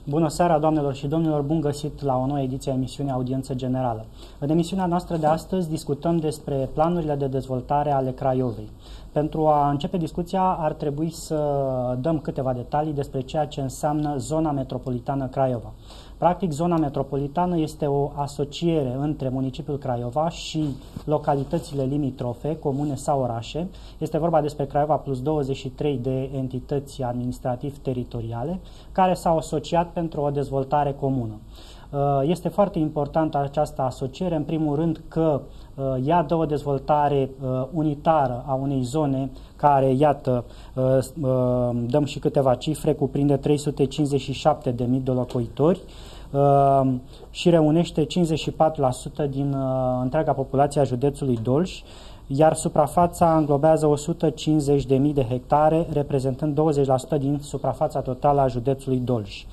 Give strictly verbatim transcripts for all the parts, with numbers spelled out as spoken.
Bună seara, doamnelor și domnilor, bun găsit la o nouă ediție a emisiunii Audiență Generală. În emisiunea noastră de astăzi discutăm despre planurile de dezvoltare ale Craiovei. Pentru a începe discuția ar trebui să dăm câteva detalii despre ceea ce înseamnă zona metropolitană Craiova. Practic, zona metropolitană este o asociere între municipiul Craiova și localitățile limitrofe, comune sau orașe. Este vorba despre Craiova plus douăzeci și trei de entități administrativ-teritoriale care s-au asociat pentru o dezvoltare comună. Este foarte importantă această asociere, în primul rând că ea dă o dezvoltare unitară a unei zone care, iată, dăm și câteva cifre, cuprinde trei sute cincizeci și șapte de mii de locuitori și reunește cincizeci și patru la sută din întreaga populație a județului Dolj, iar suprafața înglobează o sută cincizeci de mii de hectare, reprezentând douăzeci la sută din suprafața totală a județului Dolj.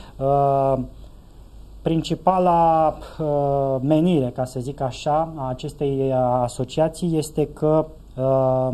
Principala uh, menire, ca să zic așa, a acestei asociații este că uh,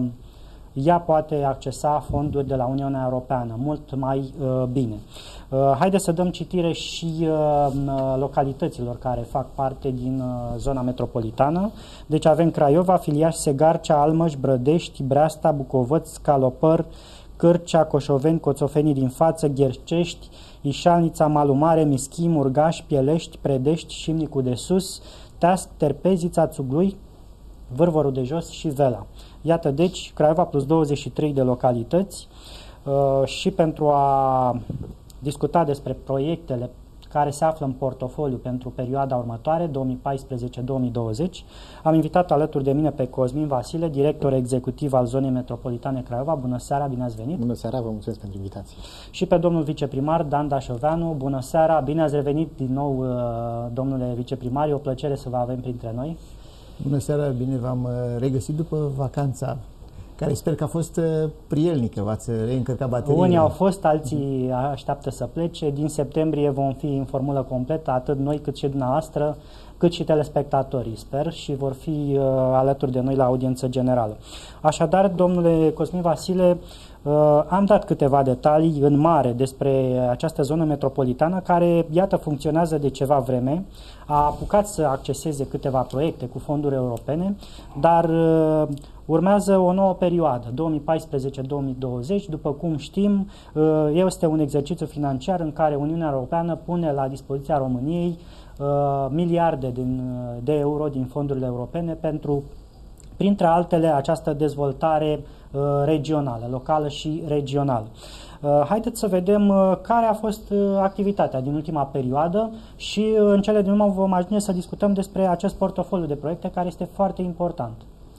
ea poate accesa fonduri de la Uniunea Europeană mult mai uh, bine. Uh, haideți să dăm citire și uh, localităților care fac parte din uh, zona metropolitană. Deci avem Craiova, Filiaș, Segarcea, Almăș, Brădești, Breasta, Bucovăț, Scalopăr, Cârcea, Coșoveni, Coțofenii din față, Ghercești, Ișalnița, Malul Mare, Mischii, Murgaș, Pielești, Predești, Șimnicu de Sus, Teasc, Terpezița, Țuglui, Vârvorul de Jos și Vela. Iată deci Craiova plus douăzeci și trei de localități uh, și pentru a discuta despre proiectele care se află în portofoliu pentru perioada următoare, două mii paisprezece două mii douăzeci. Am invitat alături de mine pe Cosmin Vasile, director executiv al zonei metropolitane Craiova. Bună seara, bine ați venit! Bună seara, vă mulțumesc pentru invitație! Și pe domnul viceprimar Dan Dașoveanu. Bună seara, bine ați revenit din nou, domnule viceprimar, e o plăcere să vă avem printre noi. Bună seara, bine v-am regăsit după vacanța, care sper că a fost prielnică, v-ați reîncărcat bateriile. Unii au fost, alții așteaptă să plece. Din septembrie vom fi în formulă completă, atât noi cât și dumneavoastră, cât și telespectatorii, sper, și vor fi uh, alături de noi la audiență generală. Așadar, domnule Cosmin Vasile, uh, am dat câteva detalii în mare despre această zonă metropolitană care, iată, funcționează de ceva vreme, a apucat să acceseze câteva proiecte cu fonduri europene, dar uh, urmează o nouă perioadă, două mii paisprezece două mii douăzeci, după cum știm, este un exercițiu financiar în care Uniunea Europeană pune la dispoziția României miliarde din, de euro din fondurile europene pentru, printre altele, această dezvoltare regională, locală și regională. Haideți să vedem care a fost activitatea din ultima perioadă și în cele din urmă vom ajunge să discutăm despre acest portofoliu de proiecte care este foarte important.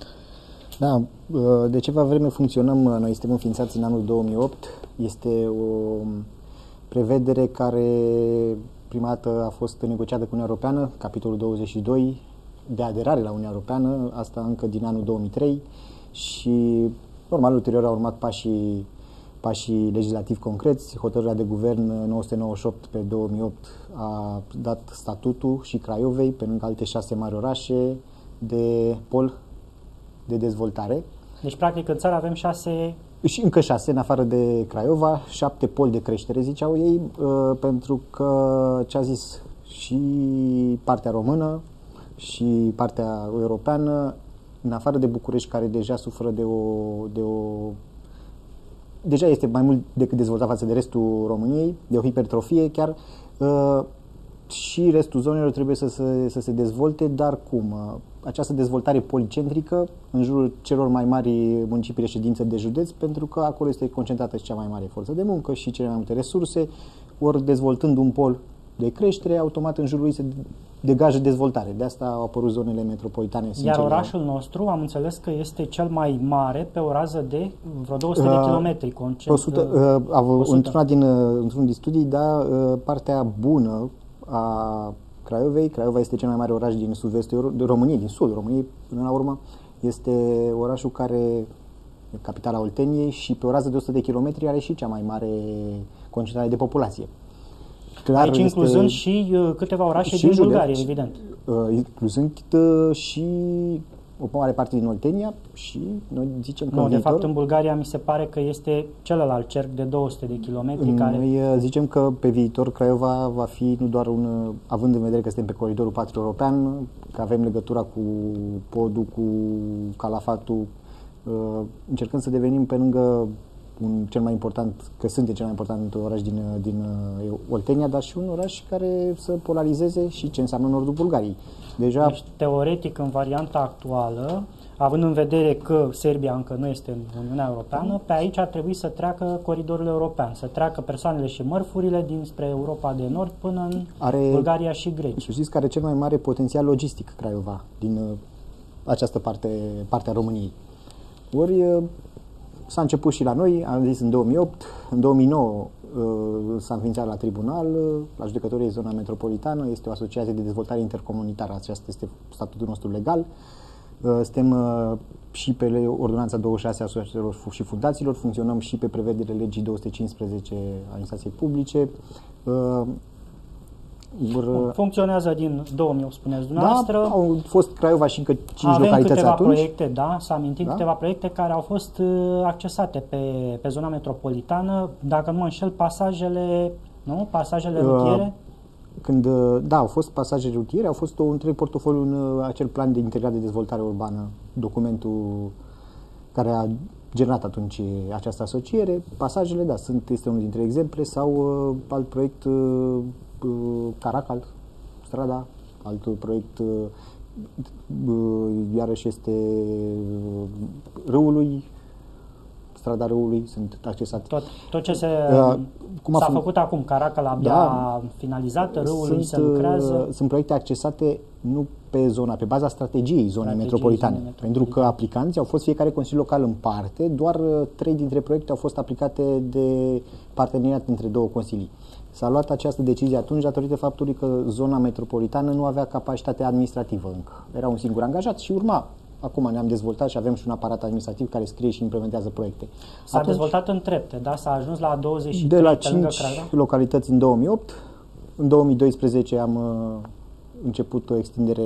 Da, de ceva vreme funcționăm, noi suntem înființați în anul două mii opt, este o prevedere care prima dată a fost negociată cu Uniunea Europeană, capitolul douăzeci și doi, de aderare la Uniunea Europeană, asta încă din anul două mii trei și normal ulterior au urmat pașii, pașii legislativi concreți. Hotărârea de guvern nouă sute nouăzeci și opt pe două mii opt a dat statutul și Craiovei, pe lângă alte șase mari orașe, de pol de dezvoltare. Deci, practic, în țară avem șase... Și încă șase, în afară de Craiova, șapte poli de creștere, ziceau ei, pentru că ce a zis și partea română și partea europeană, în afară de București, care deja suferă de o... De o deja este mai mult decât dezvoltat față de restul României, de o hipertrofie chiar, și restul zonelor trebuie să se, să se dezvolte, dar cum? Această dezvoltare policentrică în jurul celor mai mari municipii reședințe de județ, pentru că acolo este concentrată și cea mai mare forță de muncă și cele mai multe resurse, ori dezvoltând un pol de creștere, automat în jurul lui se degajă dezvoltare. De asta au apărut zonele metropolitane. Iar orașul nostru, am înțeles că este cel mai mare pe o rază de vreo două sute uh, de kilometri. Uh, într-una din, într-un din studii, da, uh, partea bună a Craiovei. Craiova este cel mai mare oraș din sud-vestul României, din sudul României, până la urmă. Este orașul care e capitala Olteniei și pe o rază de o sută de kilometri are și cea mai mare concentrare de populație. Clar, aici incluzând este... și câteva orașe și din Bulgaria, evident. Incluzând uh, și o mare parte din Oltenia și noi zicem că Nu, în de viitor, fapt în Bulgaria mi se pare că este celălalt cerc de două sute de kilometri care... noi zicem că pe viitor Craiova va fi nu doar un, având în vedere că suntem pe coridorul patru european, că avem legătura cu Podul, cu Calafatul, încercând să devenim pe lângă un cel mai important, că suntem cel mai important oraș din, din Oltenia, dar și un oraș care să polarizeze și ce înseamnă nordul Bulgariei. Deja... Deci, teoretic, în varianta actuală, având în vedere că Serbia încă nu este în Uniunea Europeană, pe aici ar trebui să treacă coridorul european, să treacă persoanele și mărfurile dinspre Europa de Nord până în are, Bulgaria și Grecia. Să știți că are cel mai mare potențial logistic Craiova din uh, această parte, partea României. Ori uh, s-a început și la noi, am zis în două mii opt, în două mii nouă uh, s-a înființat la tribunal, uh, la judecătorie zona metropolitană, este o asociație de dezvoltare intercomunitară, acesta este statutul nostru legal. Uh, suntem uh, și pe ordonanța douăzeci și șase a asociațiilor și fundațiilor, funcționăm și pe prevederile legii două sute cincisprezece a instanței publice. Uh, Funcționează din două mii opt, spuneți dumneavoastră. Da, au fost Craiova și încă cinci Avem localități câteva atunci. proiecte, da, s-a amintit da? câteva proiecte care au fost uh, accesate pe, pe zona metropolitană, dacă nu mă înșel, pasajele, nu? Pasajele Uh, rutiere. Când, da, au fost pasaje rutiere, au fost un întreg portofoliu în acel plan de integrat de dezvoltare urbană, documentul care a generat atunci această asociere. Pasajele, da, sunt, este unul dintre exemple, sau uh, alt proiect uh, Caracal, strada, alt proiect uh, iarăși este uh, Râului, strada Râului, sunt accesate. Tot, tot ce se uh, cum s-a fun- făcut acum, Caracal abia da, finalizată, Râului sunt, se lucrează. Sunt proiecte accesate nu pe zona, pe baza strategiei zonei metropolitane, zonei pentru că aplicanții au fost fiecare consiliu local în parte, doar trei dintre proiecte au fost aplicate de parteneriat între două consilii. S-a luat această decizie atunci datorită faptului că zona metropolitană nu avea capacitate administrativă încă. Era un singur angajat și urma. Acum ne-am dezvoltat și avem și un aparat administrativ care scrie și implementează proiecte. S-a atunci, dezvoltat în trepte, da? S-a ajuns la douăzeci și trei de la pe cinci localități în două mii opt. În două mii doisprezece am uh, început o extindere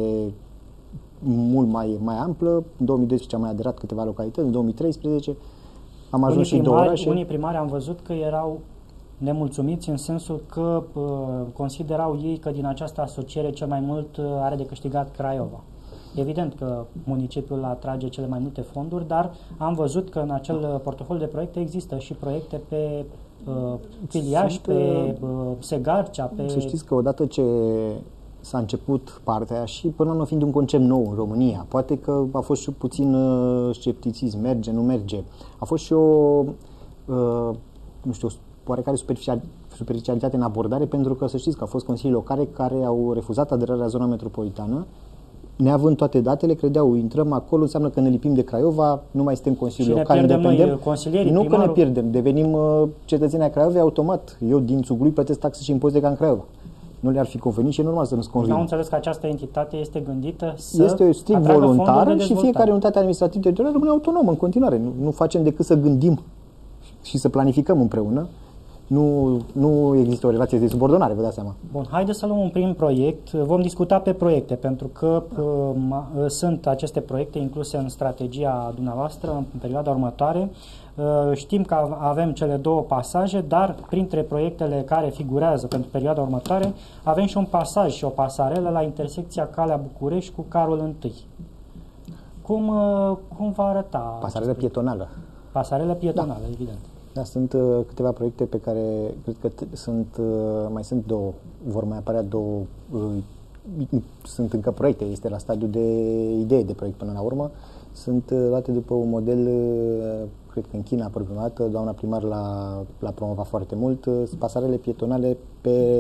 mult mai, mai amplă. În două mii doisprezece am mai aderat câteva localități. În două mii treisprezece am ajuns unii și în două orașe. Unii primari am văzut că erau nemulțumiți în sensul că uh, considerau ei că din această asociere cel mai mult uh, are de câștigat Craiova. Evident că municipiul atrage cele mai multe fonduri, dar am văzut că în acel portofoliu de proiecte există și proiecte pe uh, Filiaș, Sunt, pe uh, Segarcea, pe... Să știți că odată ce s-a început partea și până la urmă fiind un concept nou în România, poate că a fost și puțin uh, scepticism, merge, nu merge. A fost și o, uh, nu știu, oarecare superficialitate în abordare, pentru că să știți că au fost consilii locale care au refuzat aderarea la zona metropolitană, neavând toate datele, credeau, intrăm acolo, înseamnă că ne lipim de Craiova, nu mai suntem Consiliul Local independent. Nu primarul... că ne pierdem, devenim uh, cetățenii ai Craiovei automat. Eu din Țuglui plătesc taxe și impozite ca în Craiova. Nu le-ar fi convenit și e normal să nu-ți convină. Am înțeles că această entitate este gândită să este strict voluntară și fiecare unitate administrativă teritorială rămâne autonomă în continuare. Nu, nu facem decât să gândim și să planificăm împreună. Nu, nu există o relație de subordonare, vă dați seama. Bun, haideți să luăm un prim proiect. Vom discuta pe proiecte, pentru că uh, sunt aceste proiecte incluse în strategia dumneavoastră în perioada următoare. Uh, știm că avem cele două pasaje, dar printre proiectele care figurează pentru perioada următoare avem și un pasaj și o pasarelă la intersecția Calea București cu Carol întâi. Cum, uh, cum va arăta? Pasarelă pietonală. Pasarelă pietonală, da. Evident. Da, sunt uh, câteva proiecte pe care cred că t- sunt, uh, mai sunt două, vor mai apărea două, uh, sunt încă proiecte, este la stadiul de idee de proiect până la urmă, sunt uh, luate după un model, uh, cred că în China a apărut prima dată, doamna primar l-a, l-a promovat foarte mult, uh, pasarele pietonale pe,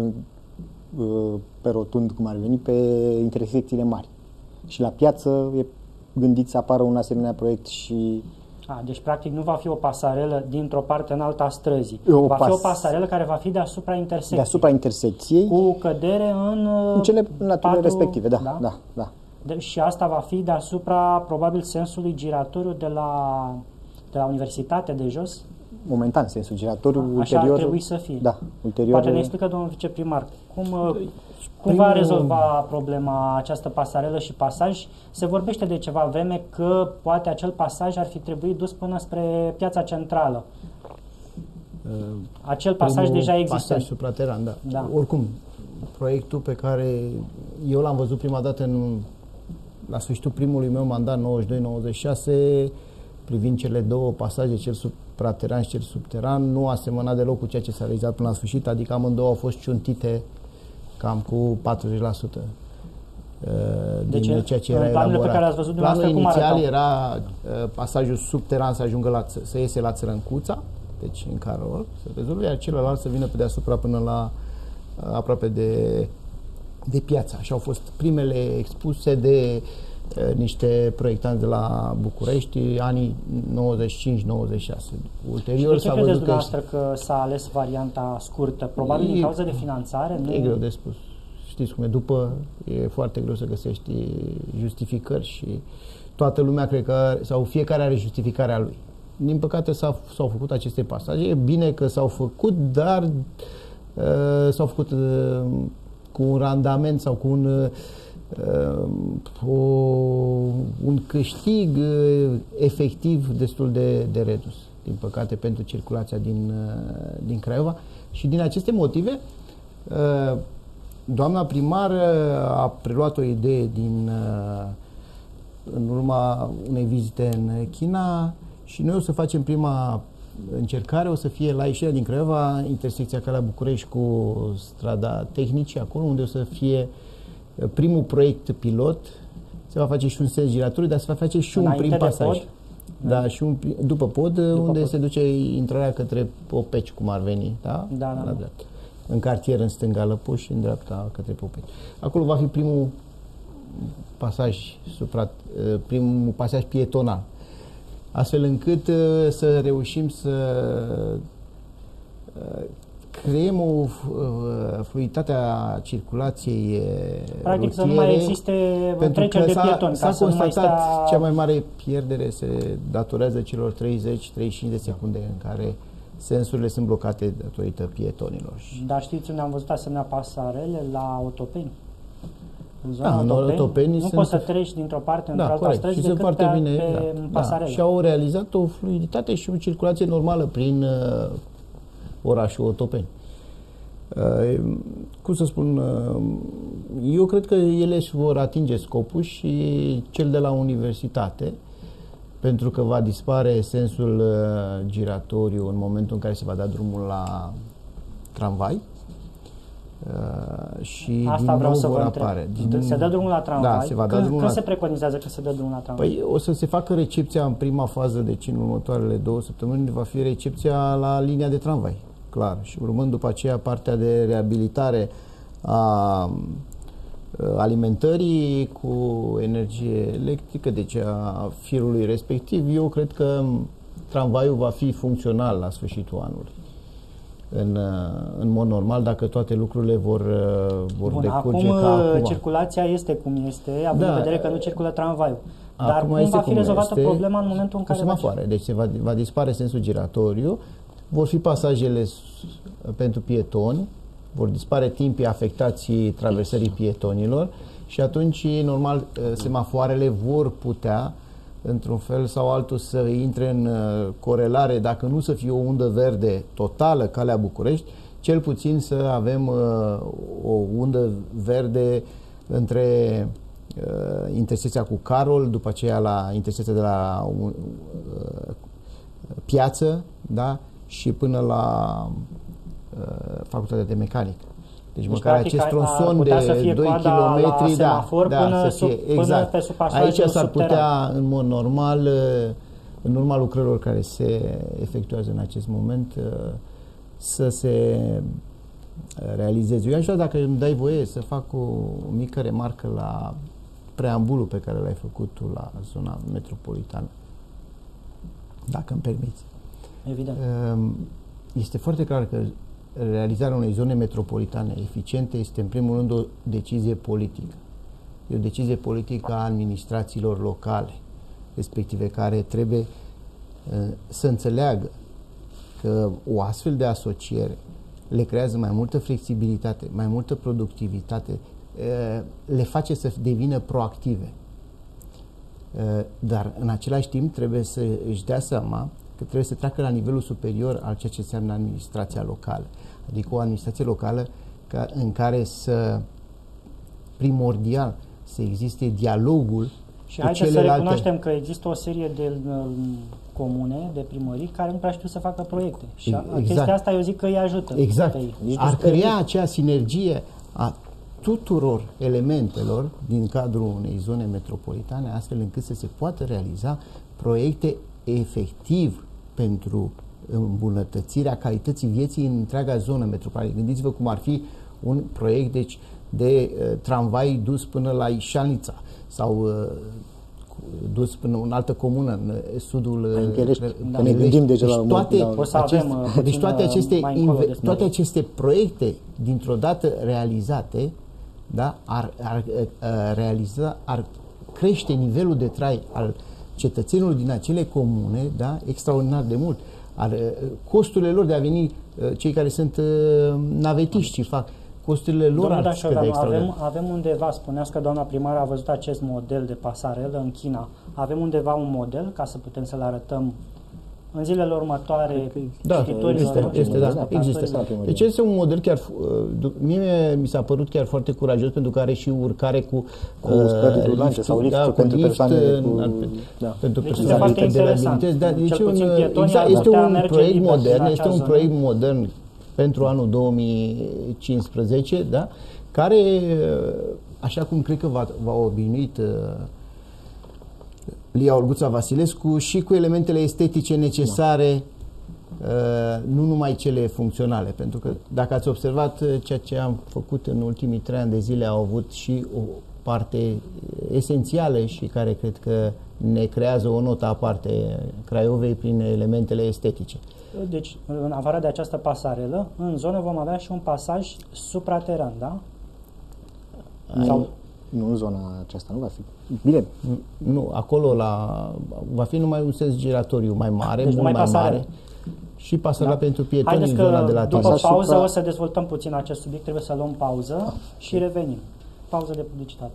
uh, pe rotund, cum ar veni, pe intersecțiile mari. Și la piață e gândit să apară un asemenea proiect și... A, deci, practic, nu va fi o pasarelă dintr-o parte în alta a străzii. O va pas... fi o pasarelă care va fi deasupra intersecției. Deasupra intersecției. Cu cădere în... În cele laturile respective, da. da? da, da. De, și asta va fi deasupra, probabil, sensului giratoriu de la, de la Universitatea de jos? momentan sensul giratoriu. Așa ulterior, ar trebui să fie. Da, ulterior. Poate ne explică, domnul viceprimar, cum, cum Primul... va rezolva problema această pasarelă și pasaj? Se vorbește de ceva vreme că poate acel pasaj ar fi trebuit dus până spre piața centrală. Acel pasaj deja există. Pasaj suprateran, da. da. Oricum, proiectul pe care eu l-am văzut prima dată în, la sfârșitul primului meu mandat, nouăzeci și doi nouăzeci și șase, privind cele două pasaje, cel suprateran și cel subteran, nu asemăna deloc cu ceea ce s-a realizat până la sfârșit, adică amândouă au fost ciuntite cam cu patruzeci la sută. Din deci, ceea ce era planurile elaborat. pe care ați văzut Planul inițial cum era uh, pasajul subteran să ajungă la, să iese la Țărâncuța, deci în Carol, să rezolve, iar celălalt să vină pe deasupra până la uh, aproape de, de piață. Așa au fost primele expuse de uh, niște proiectanți de la București, anii nouăzeci și cinci nouăzeci și șase. Ulterior și de ce credeți dumneavoastră că s-a ales varianta scurtă? Probabil e, din cauza de finanțare? E nu? greu de spus. Știți cum e, după e foarte greu să găsești justificări și toată lumea cred că, sau fiecare are justificarea lui. Din păcate s-au, s-au făcut aceste pasaje, e bine că s-au făcut, dar uh, s-au făcut uh, cu un randament sau cu un, uh, o, un câștig uh, efectiv destul de, de redus, din păcate, pentru circulația din, uh, din Craiova. Și din aceste motive uh, doamna primar a preluat o idee din, în urma unei vizite în China și noi o să facem prima încercare, o să fie la ieșirea din Craiova, intersecția Calea București cu strada Tehnici, acolo unde o să fie primul proiect pilot. Se va face și un sens giratoriu, dar se va face și Înainte un prim pasaj. Pod? Da, și un, după pod, după unde pod. se duce intrarea către Popeci, cum ar veni, da? Da, da. La dreapta. În cartier, în stânga Lăpuș și în dreapta către Popeci. Acolo va fi primul pasaj supra, primul pasaj pietonal. Astfel încât să reușim să creăm o fluiditate a circulației Practic rutiere, să nu mai existe treceri de pietoni. S-a constatat stea... cea mai mare pierdere se datorează celor treizeci treizeci și cinci de secunde în care sensurile sunt blocate datorită pietonilor. Dar știți unde am văzut asemenea pasarele? La Otopeni. În zona da, Otopeni, Otopeni nu sunt... poți să treci dintr-o parte da, într-o altă străzi decât foarte pe, bine, pe da, pasarele. Da. Și au realizat o fluiditate și o circulație normală prin uh, orașul Otopeni. Uh, cum să spun, uh, eu cred că ele își vor atinge scopul și cel de la universitate, pentru că va dispare sensul uh, giratoriu în momentul în care se va da drumul la tramvai uh, și Asta din vreau nou să vor vă apare. Din... Se dă drumul la tramvai? Da, se va da când, drumul când la... se preconizează că se dă drumul la tramvai? Păi o să se facă recepția în prima fază, deci în următoarele două săptămâni va fi recepția la linia de tramvai, clar. Și urmând după aceea partea de reabilitare a alimentării cu energie electrică, deci a firului respectiv. Eu cred că tramvaiul va fi funcțional la sfârșitul anului. În, în mod normal, dacă toate lucrurile vor, vor Bun, decurge acum, ca acum. Circulația este cum este, având da, în vedere că nu circulă tramvaiul. Dar acum cum va fi rezolvată este, problema în momentul în care... Cu semafoare. Deci se va, va dispare sensul giratoriu, vor fi pasajele pentru pietoni, vor dispare timpii afectați traversării pietonilor și atunci, normal, semafoarele vor putea, într-un fel sau altul, să intre în corelare, dacă nu să fie o undă verde totală, Calea București, cel puțin să avem o undă verde între intersecția cu Carol, după aceea la intersecția de la Piață, da? Și până la Facultatea de Mecanică. Deci, deci măcar acest tronson de doi kilometri, da, da, până, să fie, sub, exact. Până pe aici s-ar putea, în mod normal, în urma lucrărilor care se efectuează în acest moment, să se realizeze. Eu aș vrea, dacă îmi dai voie, să fac o mică remarcă la preambulul pe care l-ai făcut tu la zona metropolitană, dacă îmi permiți. Evident. Este foarte clar că realizarea unei zone metropolitane eficiente este în primul rând o decizie politică. E o decizie politică a administrațiilor locale, respective care trebuie uh, să înțeleagă că o astfel de asociere le creează mai multă flexibilitate, mai multă productivitate, le face să devină proactive. Dar în același timp trebuie să își dea seama că trebuie să treacă la nivelul superior al ceea ce înseamnă administrația locală. Adică o administrație locală ca, în care să, primordial, să existe dialogul și cu haideți celelalte... să recunoaștem că există o serie de uh, comune, de primării, care nu prea știu să facă proiecte. Și exact. Chestia asta eu zic că îi ajută. Exact. Ar crea acea sinergie a tuturor elementelor din cadrul unei zone metropolitane, astfel încât să se poată realiza proiecte efectiv pentru îmbunătățirea calității vieții în întreaga zonă metropolitană. Gândiți-vă cum ar fi un proiect deci, de uh, tramvai dus până la Ișalnița sau uh, dus până în altă comună, în sudul Îngherești, uh, că ne gândim deja deci la toate, la, o să avem, aceste, deci toate aceste, inve, toate aici. aceste proiecte dintr-o dată realizate, da, ar, ar, ar, realiza, ar crește nivelul de trai al cetățenilor din acele comune, da, extraordinar de mult. Ar, costurile lor de a veni, cei care sunt navetiști și fac, costurile lor Domnul ar scădea avem, avem undeva, spuneați că doamna primară a văzut acest model de pasarelă în China. Avem undeva un model ca să putem să-l arătăm în zilele următoare da, este, este, da, există. Deci este un model chiar, mie mi s-a părut chiar foarte curajos pentru că are și urcare cu, cu scări rulante sau lift da, pentru persoane cu, da, pentru deci persoane cu dizabilități. Da, deci un, exact, este un proiect modern, este un proiect modern pentru anul două mii cincisprezece, da, care, așa cum cred că v-a, v-a obișnuit Lia Olguța Vasilescu, și cu elementele estetice necesare, da. Nu numai cele funcționale, pentru că dacă ați observat, ceea ce am făcut în ultimii trei ani de zile au avut și o parte esențială și care cred că ne creează o notă aparte Craiovei prin elementele estetice. Deci, în afară de această pasarelă, în zonă vom avea și un pasaj suprateran, da? Ai... Sau... Nu, în zona aceasta nu va fi. Bine. Nu, acolo la, va fi numai un sens giratoriu mai mare, deci mult mai pasare. mare. Și pasarela da. pentru pietoni în zona de la după pauză supra... o să dezvoltăm puțin acest subiect, trebuie să luăm pauză ah, și revenim. Pauză de publicitate.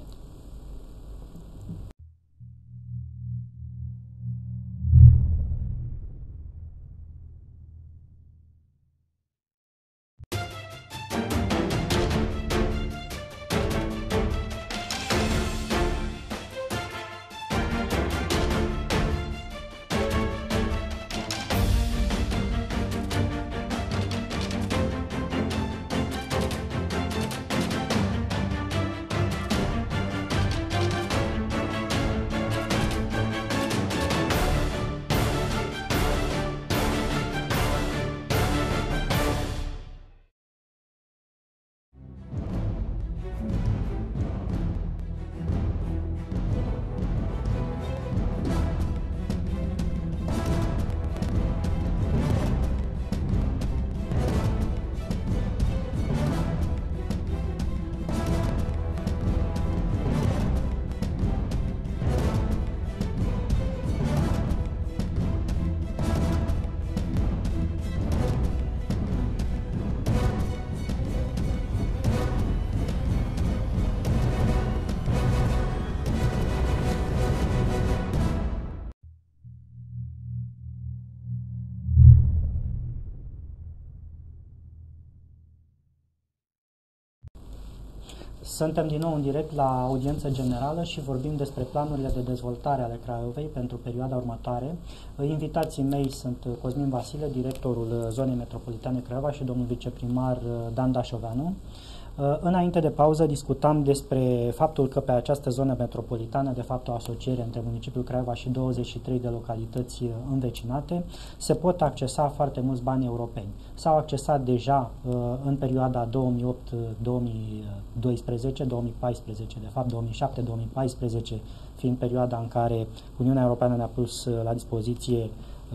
Suntem din nou în direct la audiență generală și vorbim despre planurile de dezvoltare ale Craiovei pentru perioada următoare. Invitații mei sunt Cosmin Vasile, directorul Zonei Metropolitane Craiova, și domnul viceprimar Dan Dașoveanu. Înainte de pauză discutam despre faptul că pe această zonă metropolitană, de fapt o asociere între municipiul Craiova și douăzeci și trei de localități învecinate, se pot accesa foarte mulți bani europeni. S-au accesat deja în perioada două mii opt două mii doisprezece, două mii paisprezece, de fapt două mii șapte două mii paisprezece fiind perioada în care Uniunea Europeană ne-a pus la dispoziție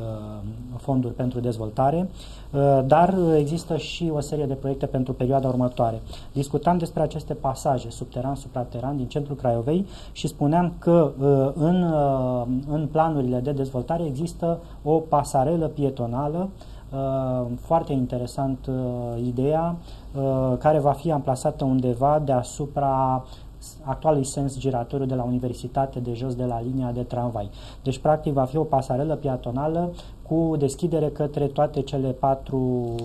fonduri pentru dezvoltare, dar există și o serie de proiecte pentru perioada următoare. Discutam despre aceste pasaje subteran, suprateran din centrul Craiovei și spuneam că în, în planurile de dezvoltare există o pasarelă pietonală Foarte interesant ideea, care va fi amplasată undeva deasupra actualului sens giratoriu de la Universitate de jos de la linia de tramvai. Deci, practic, va fi o pasarelă piatonală cu deschidere către toate cele patru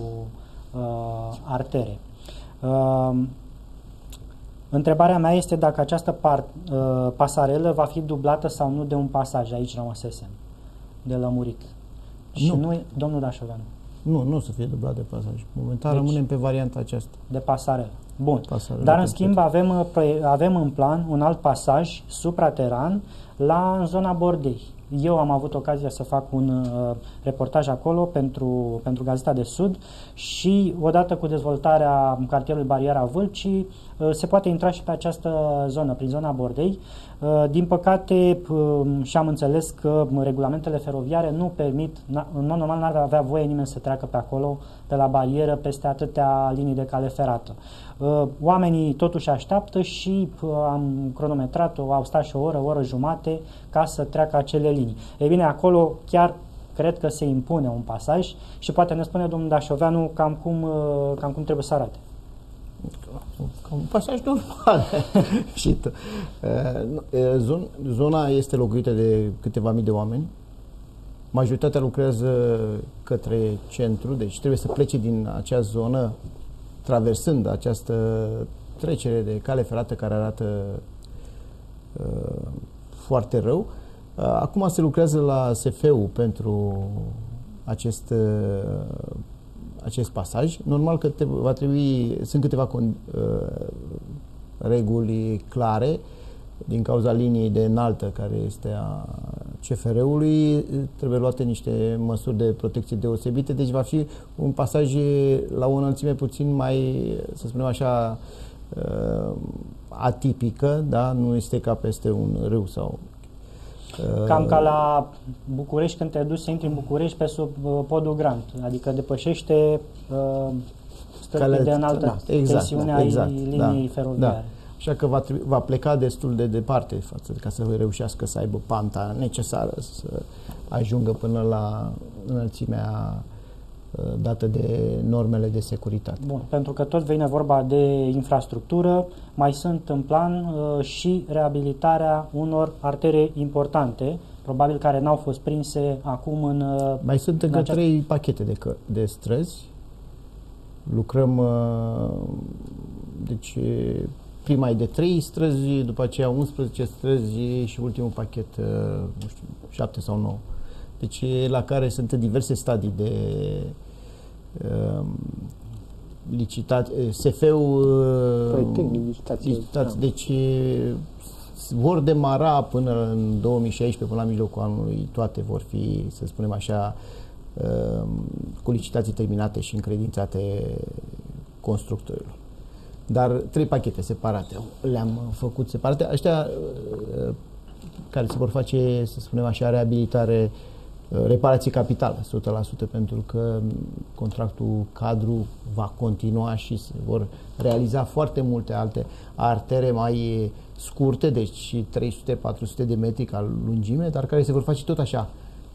uh, artere. Uh, întrebarea mea este dacă această par, uh, pasarelă va fi dublată sau nu de un pasaj. Aici rămăsesem de lămurit. Și nu, nu domnul Dașoveanu. Nu, nu o să fie dublat de pasaj. Momentan deci, rămânem pe varianta aceasta. De pasarelă. Bun. Pasarelă. Dar, în schimb, avem, avem în plan un alt pasaj suprateran la zona Bordei. Eu am avut ocazia să fac un uh, reportaj acolo pentru, pentru Gazeta de Sud și odată cu dezvoltarea cartierului Bariera Vâlcii uh, se poate intra și pe această zonă, prin zona Bordei. Uh, din păcate uh, și-am înțeles că regulamentele feroviare nu permit, în mod normal n-ar avea voie nimeni să treacă pe acolo, pe la barieră, peste atâtea linii de cale ferată. Uh, oamenii totuși așteaptă și uh, am cronometrat-o, au stat și o oră, o oră jumate ca să treacă acele linii. Ei bine, acolo chiar cred că se impune un pasaj și poate ne spune domnul Dașoveanu cam cum, uh, cam cum trebuie să arate. Ca un pasaj normal. Și tu. Zon, zona este locuită de câteva mii de oameni. Majoritatea lucrează către centru, deci trebuie să plece din acea zonă traversând această trecere de cale ferată care arată uh, foarte rău. Uh, acum se lucrează la S F U pentru acest, uh, acest pasaj. Normal că te, va trebui, sunt câteva con, uh, reguli clare din cauza liniei de înaltă care este a C F R-ului, trebuie luate niște măsuri de protecție deosebite, deci va fi un pasaj la o înălțime puțin mai, să spunem așa, atipică, da? Nu este ca peste un râu sau... Cam ca la București, când te duci să intri în București pe sub podul Grant, adică depășește uh, stările de înaltă da, exact, tensiune da, exact, a liniei da, feroviare. Da. Așa că va, va pleca destul de departe față de ca să reușească să aibă panta necesară să ajungă până la înălțimea dată de normele de securitate. Bun, pentru că tot vine vorba de infrastructură, mai sunt în plan uh, și reabilitarea unor artere importante, probabil care n-au fost prinse acum în... Uh, mai sunt încă această... trei pachete de, că, de străzi. Lucrăm, uh, deci... Prima e de trei străzi, după aceea unsprezece străzi și ultimul pachet, nu știu, șapte sau nouă. Deci la care sunt diverse stadii de uh, licitație, S F U, licitație, licitație da. Deci vor demara până în două mii șaisprezece, până la mijlocul anului, toate vor fi, să spunem așa, uh, cu licitații terminate și încredințate constructorilor. Dar trei pachete separate le-am făcut separate. Aștia care se vor face, să spunem așa, reabilitare, reparație capitală, o sută la sută, pentru că contractul cadru va continua și se vor realiza foarte multe alte artere mai scurte, deci trei sute patru sute de metri ca lungime, dar care se vor face tot așa,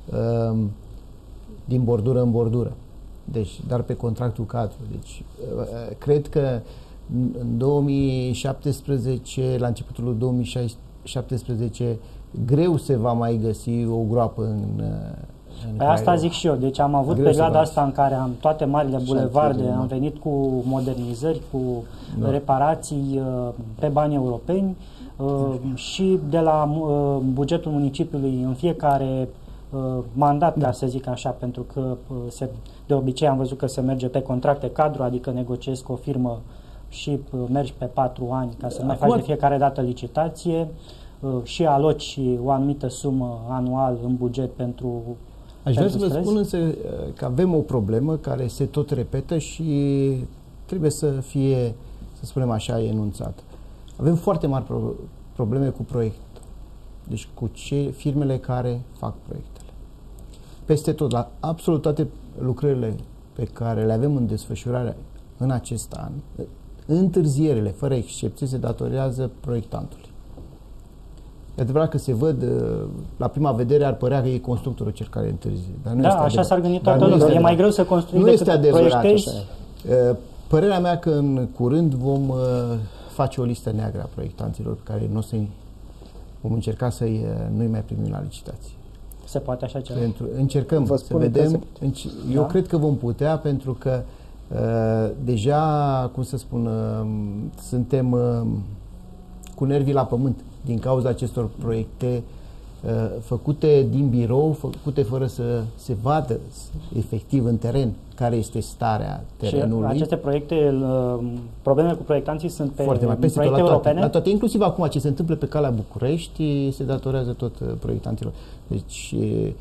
din bordură în bordură. Deci, dar pe contractul cadru. Deci, cred că în două mii șaptesprezece, la începutul două mii șaptesprezece, greu se va mai găsi o groapă în, în Pe asta zic și eu. Deci am avut greu perioada asta în care am toate marile bulevarde, am venit cu modernizări, cu da. reparații pe bani europeni și de la bugetul municipiului în fiecare mandat, da. să zic așa, pentru că se, de obicei am văzut că se merge pe contracte cadru, adică negociezi cu o firmă și mergi pe patru ani ca să nu faci de fiecare dată licitație și aloci o anumită sumă anual în buget pentru Aș vrea să vă spun însă că avem o problemă care se tot repetă și trebuie să fie, să spunem așa, enunțat. Avem foarte mari pro probleme cu proiectul. Deci cu ce firmele care fac proiectele. Peste tot, la absolut toate lucrările pe care le avem în desfășurare în acest an, întârzierile, fără excepție, se datorează proiectantului. E adevărat că se văd, la prima vedere ar părea că e constructorul cel care întârzie. Dar nu da, este așa adevărat. s-ar gândi toată lumea. E mai greu să construiești nu este decât adevărat, proiectezi. Părerea mea că în curând vom uh, face o listă neagră a proiectanților pe care nu o să-i vom încerca să-i uh, nu-i mai primim la licitații. Se poate așa ceva? Pentru, încercăm Vă să vedem. Se... Înci eu da? cred că vom putea, pentru că uh, deja, cum să spun, uh, suntem uh, cu nervii la pământ din cauza acestor proiecte uh, făcute din birou, făcute fără să se vadă efectiv în teren care este starea terenului. Și aceste proiecte, problemele cu proiectanții sunt pe foarte mai peste proiecte la toate, europene? La toate, inclusiv acum ce se întâmplă pe calea București, se datorează tot proiectanților. Deci,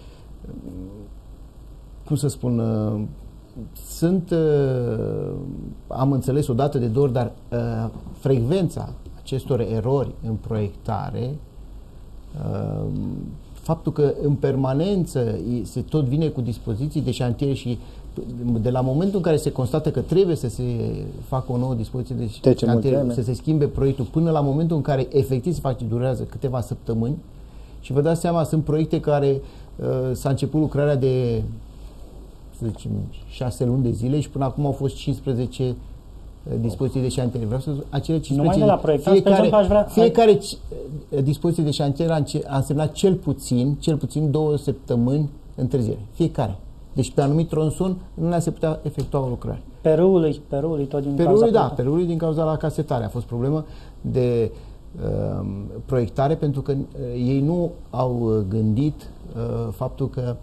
cum să spun, sunt, am înțeles o dată de două ori, dar frecvența acestor erori în proiectare, faptul că în permanență se tot vine cu dispoziții de șantier și de la momentul în care se constată că trebuie să se facă o nouă dispoziție de șantier, să se schimbe proiectul, până la momentul în care efectiv se face, durează câteva săptămâni. Și vă dați seama, sunt proiecte care uh, s-a început lucrarea de, să zicem, șase luni de zile și până acum au fost cincisprezece uh, dispoziții de șantier. Vreau să zic, acele cincisprezece... Numai de la proiectanți, fiecare, aș vrea... fiecare dispoziție de șantier a, a însemnat cel puțin, cel puțin două săptămâni întârziere. Fiecare. Deci pe anumit tronson nu se putea efectua o lucrare. Pe râului, pe râului tot din pe cauza... Râului, da, pe râului din cauza la casetare. A fost problemă de uh, proiectare, pentru că uh, ei nu au gândit uh, faptul că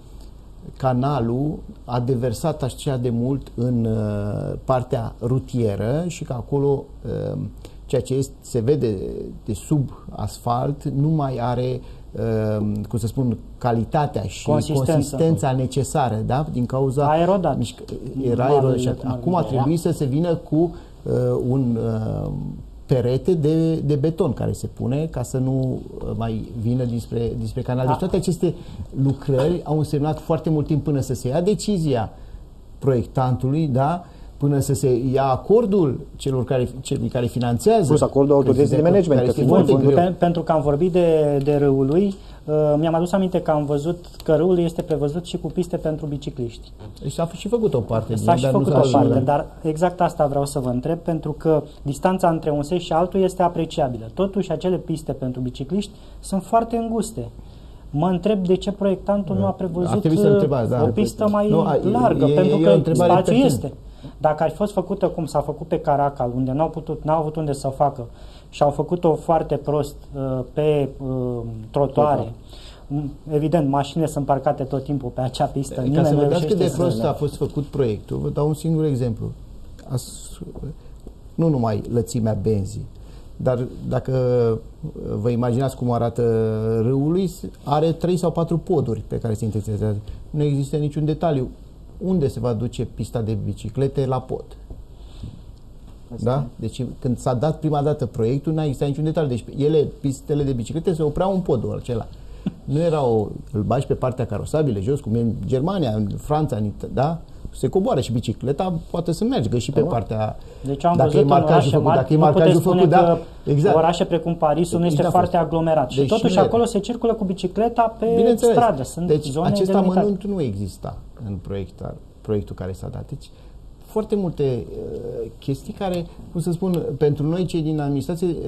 canalul a deversat așa de mult în uh, partea rutieră și că acolo uh, ceea ce este, se vede de sub asfalt nu mai are Uh, cum să spun, calitatea și Consistență. consistența necesară, da? Din cauza... A erodat. Era erodat și acum a trebuit să se vină cu uh, un uh, perete de, de beton care se pune ca să nu mai vină dinspre, dinspre canal. Deci toate aceste lucrări au însemnat foarte mult timp până să se ia decizia proiectantului, da? Până să se ia acordul celor care, celui care finanțează. Plus acordul autorității de management. Că Bun, pe, pentru că am vorbit de, de râului, uh, mi-am adus aminte că am văzut că râul este prevăzut și cu piste pentru bicicliști. Deci s-a și făcut o parte. S-a și făcut o parte, dar exact asta vreau să vă întreb, pentru că distanța între un set și altul este apreciabilă. Totuși, acele piste pentru bicicliști sunt foarte înguste. Mă întreb de ce proiectantul da. nu a prevăzut întrebați, da, o pistă mai nu, largă, e, pentru e, că spațiu este. Dacă ar fi fost făcută cum s-a făcut pe Caracal, unde n-au putut, n-au avut unde să o facă și au făcut-o foarte prost uh, pe uh, trotuare, evident, mașinile sunt parcate tot timpul pe acea pistă. Ca să vedeți cât de prost a fost făcut proiectul, vă dau un singur exemplu. As, nu numai lățimea benzii, dar dacă vă imaginați cum arată râului, are trei sau patru poduri pe care se intenționează. Nu există niciun detaliu. Unde se va duce pista de biciclete? La pod. Da? Deci când s-a dat prima dată proiectul, n-a existat niciun detaliu. Deci ele, pistele de biciclete se opreau în podul acela. Nu erau, îl bagi pe partea carosabilă jos, cum e în Germania, în Franța, în, da? Se coboară și bicicleta poate să meargă și pe partea... Deci am văzut în orașe mari, dacă nu puteți spune făcut, că da, exact. orașe precum Parisul nu este deci foarte aglomerat. Deci și totuși acolo se circulă cu bicicleta pe stradă. Sunt deci zone acest delimitate. amănunt nu exista în proiectul, proiectul care s-a dat. Deci foarte multe uh, chestii care, cum să spun, pentru noi cei din administrație uh,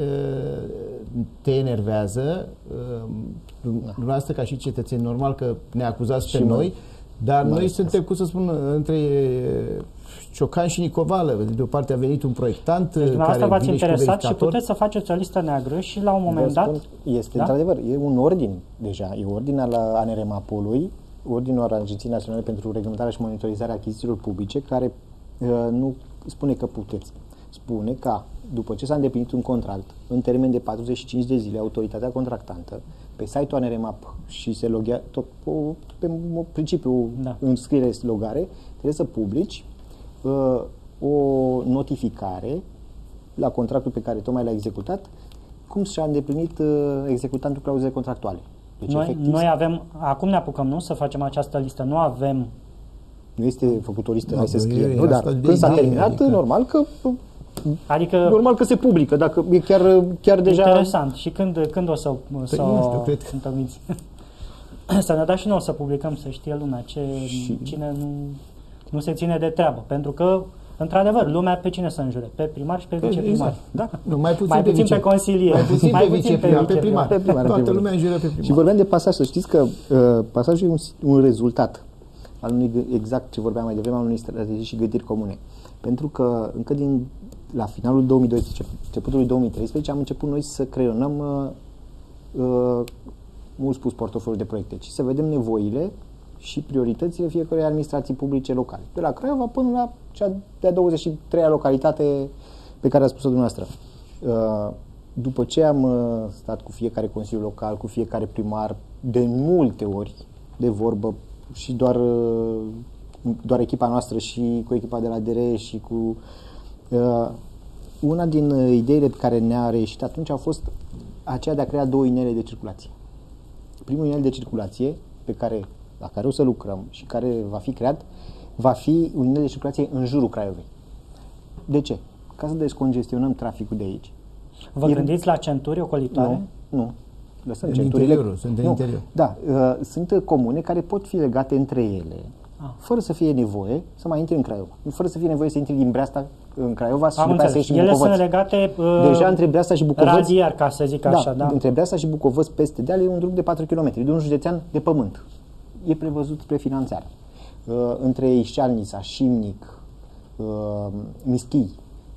te enervează, uh, dumneavoastră ca și cetățeni, normal că ne acuzați și pe noi, noi dar noi suntem, cum să spun, între Ciocan și Nicovală. De o parte a venit un proiectant deci, care v-ați vine interesat și, și puteți să faceți o listă neagră și la un moment dat... Spun, este da? într-adevăr, e un ordin deja, e ordin al ANREMAPOL-ului, ordinul al Agenției Naționale pentru Reglementarea și Monitorizarea Achizițiilor Publice, care uh, nu spune că puteți. Spune că după ce s-a îndeplinit un contract, în termen de patruzeci și cinci de zile, autoritatea contractantă, pe site-ul ANREMAP și se loghea tot pe principiul da. înscriere logare, trebuie să publici uh, o notificare la contractul pe care tocmai l-a executat, cum și-a îndeplinit uh, executantul clauzele contractuale. Deci, noi, efectiv, noi avem, acum ne apucăm, nu, să facem această listă, nu avem... Nu este făcut o listă, hai să scrie, nu, dar când s-a terminat, adică... normal că Adică normal că se publică, dacă e chiar, chiar deja... Interesant. Și când, când o să, să nu știu, cred că... întâlniți? Să ne dați și noi să publicăm, să știe lumea ce, și... cine nu, nu se ține de treabă. Pentru că, într-adevăr, lumea pe cine să înjure? Pe primar și pe viceprimar. Exact. Da. Nu, mai puțin, mai pe, puțin vice. pe consilier. Mai puțin mai pe viceprimar, pe primar. Pe primar. Toată lumea înjură pe primar. Și vorbeam de pasaj, să știți că uh, pasajul e un, un rezultat al unui, exact ce vorbeam mai devreme, al unui strategii și gândiri comune. Pentru că încă din la finalul două mii doisprezece, începutul două mii treisprezece, am început noi să creionăm uh, uh, mult spus portofoliul de proiecte, ci să vedem nevoile și prioritățile fiecărei administrații publice locale. De la Craiova până la cea de-a douăzeci și treia localitate pe care a spus-o dumneavoastră. Uh, după ce am uh, stat cu fiecare consiliu local, cu fiecare primar, de multe ori, de vorbă, și doar, uh, doar echipa noastră și cu echipa de la D R și cu... Uh, una din uh, ideile pe care ne-a reieșit atunci a fost aceea de a crea două inele de circulație. Primul inel de circulație pe care, la care o să lucrăm și care va fi creat, va fi un inel de circulație în jurul Craiovei. De ce? Ca să descongestionăm traficul de aici. Vă e... gândiți la centuri ocolitoare? Nu, nu. Lăsăm în centurile. interiorul, sunt în nu, interior. Da, uh, sunt comune care pot fi legate între ele, ah. fără să fie nevoie să mai intri în Craiova. Fără să fie nevoie să intri din Breasta în Craiova și după aceea să ieși în Ele Bucovăț. sunt legate uh, deja între Breasta și Bucovăț. Radiar, ca să zic așa, da. Între Breasta și Bucovăț peste deal e un drum de patru kilometri, de un județean de pământ. E prevăzut spre finanțare. Uh, între Ișalnița, Șimnic, uh, Mischii,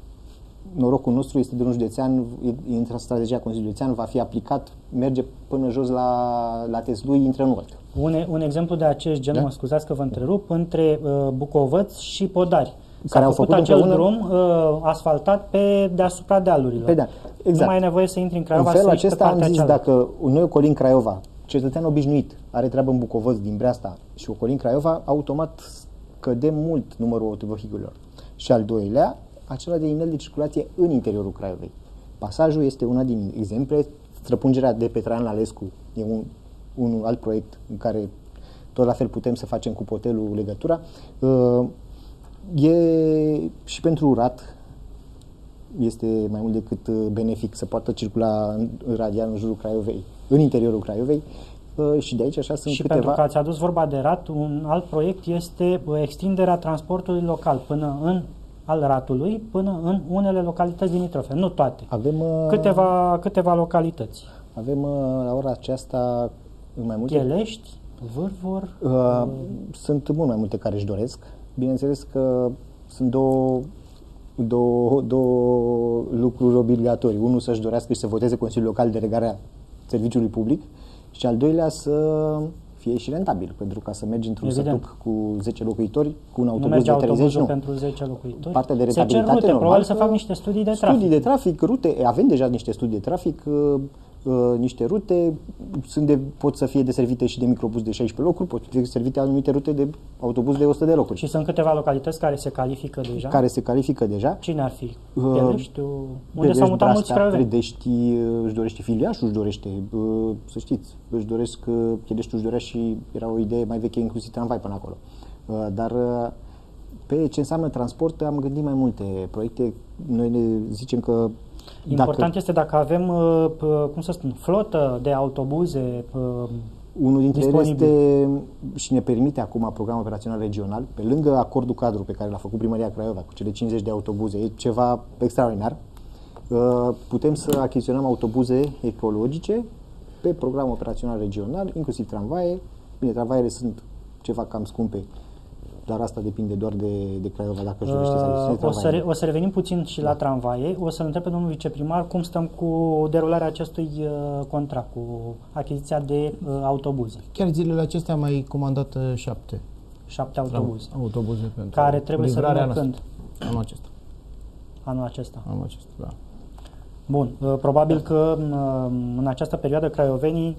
norocul nostru este de un județean, intră strategia Consiliului Județean, va fi aplicat, merge până jos la, la Teslui, intră în Olt. Un, un exemplu de acest gen, da? Mă scuzați că vă întrerup, între uh, Bucovăț și Podari. Care S-a au făcut făcut acel împreună... drum uh, asfaltat pe deasupra dealurilor. Pe deal. Exact. Nu mai e nevoie să intri în Craiova. În felul să acesta am zis, cealaltă. dacă noi ocolim Craiova, cetățean obișnuit are treabă în Bucovăț din Breasta și ocolim Craiova, automat scădem mult numărul autovehiculelor. Și al doilea, acela de inel de circulație în interiorul Craiovei. Pasajul este una din exemple. Străpungerea de pe Traian Lalescu e un, un alt proiect în care tot la fel putem să facem cu potelul legătura. Uh, e și pentru urat este mai mult decât benefic să poată circula radial în jurul Craiovei, în interiorul Craiovei. Uh, și de aici așa sunt și câteva... pentru că ați adus vorba de rat, un alt proiect este extinderea transportului local până în al ratului până în unele localități limitrofe, nu toate. Avem uh, câteva, câteva localități. Avem uh, la ora aceasta mai multe... Chelești, Vârvor... Uh, uh, sunt mult mai multe care își doresc. Bineînțeles că sunt două, două, două lucruri obligatorii. Unul să-și dorească și să voteze Consiliul Local de Delegarea Serviciului Public și al doilea să fie și rentabil, pentru ca să mergi într-un sătuc cu zece locuitori, cu un autobuz de treizeci, nu. pentru zece locuitori. Partea de rentabilitate, se cer rute, normal, probabil să fac niște studii de trafic. Studii de trafic, rute, avem deja niște studii de trafic, uh, uh, niște rute, sunt de, pot să fie deservite și de microbus de șaisprezece locuri, pot fi deservite anumite rute de autobuz de o sută de locuri. Și sunt câteva localități care se califică deja? Care se califică deja. Cine ar fi? Uh, Peleștiu? Unde s-au mutat mulți creioveni? Predești, își dorește Filiașul, își dorește, uh, să știți, își doresc, Peleștiul își dorea și era o idee mai veche, inclusiv tramvai până acolo. Uh, dar uh, pe ce înseamnă transport am gândit mai multe proiecte. Noi ne zicem că important dacă, este dacă avem, cum să spun, flotă de autobuze unul dintre disponibil. ele este și ne permite acum programul operațional regional, pe lângă acordul cadru pe care l-a făcut Primăria Craiova cu cele cincizeci de autobuze, e ceva extraordinar. Putem să achiziționăm autobuze ecologice pe programul operațional regional, inclusiv tramvaie. Bine, tramvaiele sunt ceva cam scumpe, dar asta depinde doar de, de Craiova, dacă își dorește să achiziționeze o să, re, o să revenim puțin și da. la tramvaie. O să-l întreb pe domnul viceprimar cum stăm cu derularea acestui uh, contract, cu achiziția de uh, autobuze. Chiar zilele acestea am mai comandat uh, șapte. Șapte autobuze. Autobuze pentru care trebuie să vină când? Anul acesta. Anul acesta. Anul acesta, da. Bun. Uh, probabil că uh, în această perioadă craiovenii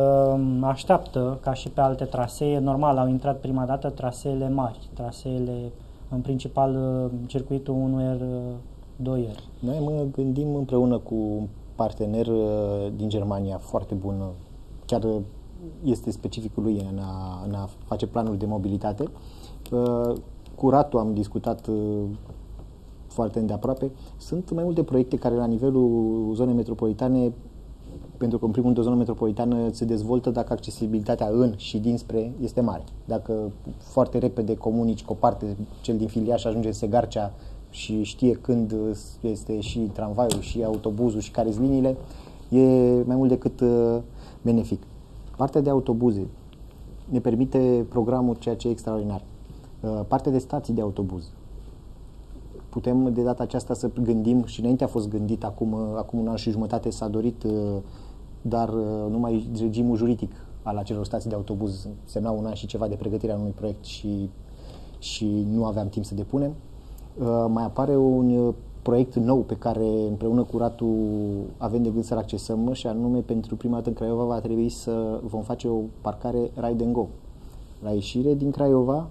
așteaptă, ca și pe alte trasee, normal, au intrat prima dată traseele mari, traseele, în principal, circuitul unu R, doi R. Noi mă gândim împreună cu un partener din Germania foarte bun, chiar este specificul lui în a, în a face planuri de mobilitate. Cu Ratu am discutat foarte îndeaproape. Sunt mai multe proiecte care la nivelul zonei metropolitane, pentru că în primul rând o zonă metropolitană se dezvoltă dacă accesibilitatea în și dinspre este mare. Dacă foarte repede comunici cu o parte, cel din Filiaș ajunge în Segarcea și știe când este și tramvaiul și autobuzul și care sunt liniile, e mai mult decât benefic. Partea de autobuze ne permite programul, ceea ce e extraordinar. Partea de stații de autobuz. Putem de data aceasta să gândim, și înainte a fost gândit, acum, acum un an și jumătate s-a dorit, dar numai regimul juridic al acelor stații de autobuz semna un an și ceva de pregătirea unui proiect și, și nu aveam timp să depunem. Mai apare un proiect nou pe care împreună cu Ratu avem de gând să-l accesăm, și anume pentru prima dată în Craiova va trebui să vom face o parcare Ride and Go. La ieșire din Craiova,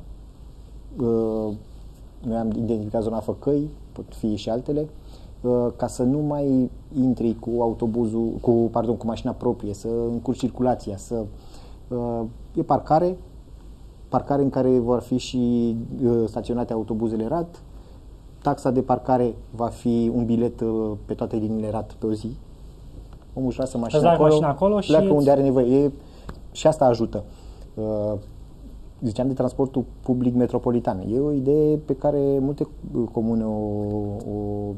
noi am identificat zona Făcăi, pot fi și altele, ca să nu mai intri cu autobuzul, cu, pardon, cu mașina proprie, să încurci circulația, să e parcare, parcare în care vor fi și staționate autobuzele R A T. Taxa de parcare va fi un bilet pe toate liniile R A T pe o zi. Omul își lasă mașina acolo, mașina acolo pleacă și unde are nevoie. E, și asta ajută. Ziceam de transportul public metropolitan. E o idee pe care multe comune o, o,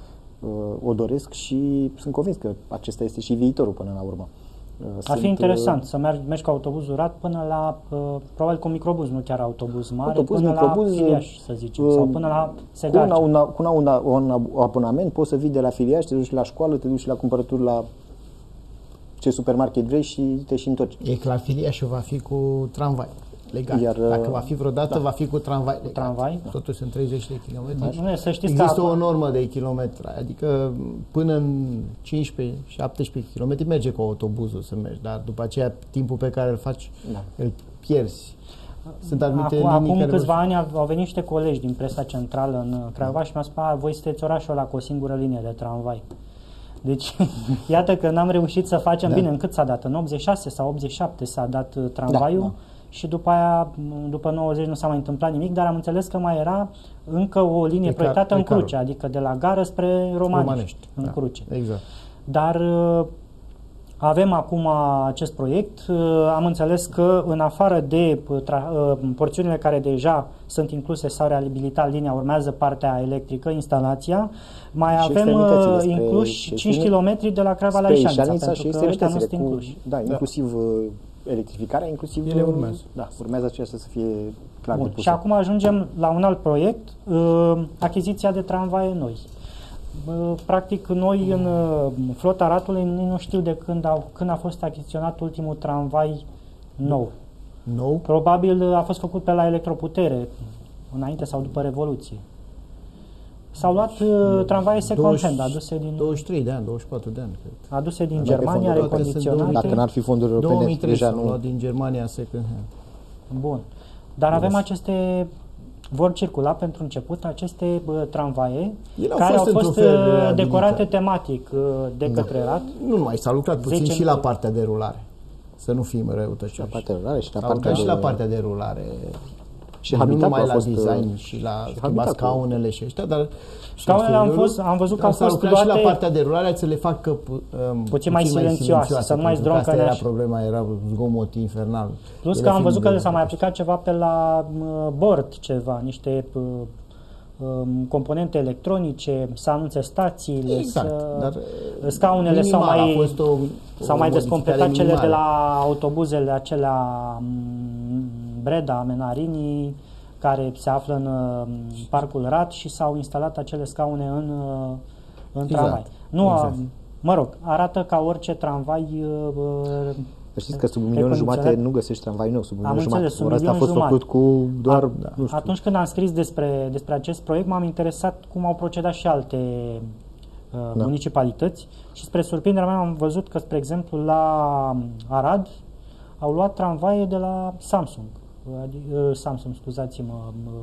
o doresc și sunt convins că acesta este și viitorul până la urmă. Ar Sunt, fi interesant să mergi, mergi cu autobuzul R A T până la, probabil cu microbuz, nu chiar autobuz mare, autobuz, până microbuz, la Filiaș, să zicem, sau până la Segarcea. Cu un, un, cu un, un abonament poți să vii de la Filiaș, te duci la școală, te duci la cumpărături la ce supermarket vrei și te și întorci. E că la Filiașul va fi cu tramvai legat. Iar, dacă va fi vreodată, da. va fi cu tramvai legat. Tramvai? Totuși sunt treizeci de kilometri. Nu, să știți Există că o normă de kilometri, adică până în cincisprezece șaptesprezece kilometri merge cu autobuzul să mergi, dar după aceea timpul pe care îl faci, da. îl pierzi. Sunt anumite acum, linii acum care câțiva ani au venit niște colegi din presa centrală în Craiova da. și mi-au spus, voi sunteți orașul ăla cu o singură linie de tramvai. Deci, iată că n-am reușit să facem da. bine. În cât s-a dat? În optzeci și șase sau optzeci și șapte s-a dat tramvaiul da, da. și după aia, după nouăzeci nu s-a mai întâmplat nimic, dar am înțeles că mai era încă o linie de proiectată car, în cruce, adică de la gară spre Romanești, Romanești în da, cruce. Exact. Dar avem acum acest proiect. Am înțeles că în afară de porțiunile care deja sunt incluse sau reabilitat linia, urmează partea electrică, instalația. Mai și avem incluși cinci kilometri de la Craiova la Ișanița, și pentru că ăștia nu sunt incluși. Da, da, inclusiv electrificarea, inclusiv ele urmează. Da, urmează aceasta să fie clar Bun. Și acum ajungem la un alt proiect, achiziția de tramvaie noi. Practic, noi în flota Ratului nu știu de când a, când a fost achiziționat ultimul tramvai nou. Nou? Probabil a fost făcut pe la electroputere, înainte sau după Revoluție. S-au luat uh, tramvaie second hand, aduse din... douăzeci și trei de ani, douăzeci și patru de ani, cred. Aduse din dacă Germania, recondiționate. Dacă n-ar fi fonduri europene, două mii trei deja s-au nu... luat din Germania second hand. Bun. Dar Bun. avem aceste... Vor circula pentru început aceste uh, tramvaie Ele care au fost, au fost uh, decorate tematic uh, de da. către R A T. Nu numai, s-a lucrat puțin și la partea de rulare. Să nu fim răutăcioși. La partea de rulare și la s-a partea de... și la partea de rulare. Și nu numai la fost, design și la și schimba scaunele și ăștia, dar scaunele am, fost, am văzut că au fost luate... și la partea de rulare să le facă um, puțin mai silențioase, să nu mai zdroncăne. Asta era problema, era zgomot infernal. Plus că am văzut că s-a mai aplicat ceva pe la bord, ceva, niște um, componente electronice, să anunțe stațiile, exact, să... dar scaunele s-au mai, fost o, s-au mai descompletat cele de la autobuzele acelea Breda, Menarini, care se află în parcul R A T și s-au instalat acele scaune în, în exact, tramvai. Nu, exact. Mă rog, arată ca orice tramvai. Știți că sub un milion jumate nu găsești tramvai nou, sub un milion jumate. Ori asta a fost jumate. făcut cu doar... A, nu știu. Atunci când am scris despre, despre acest proiect, m-am interesat cum au procedat și alte uh, da. municipalități și spre surprinderea mea am văzut că, spre exemplu, la Arad au luat tramvaie de la Samsung. Uh, Samsung, scuzați-mă,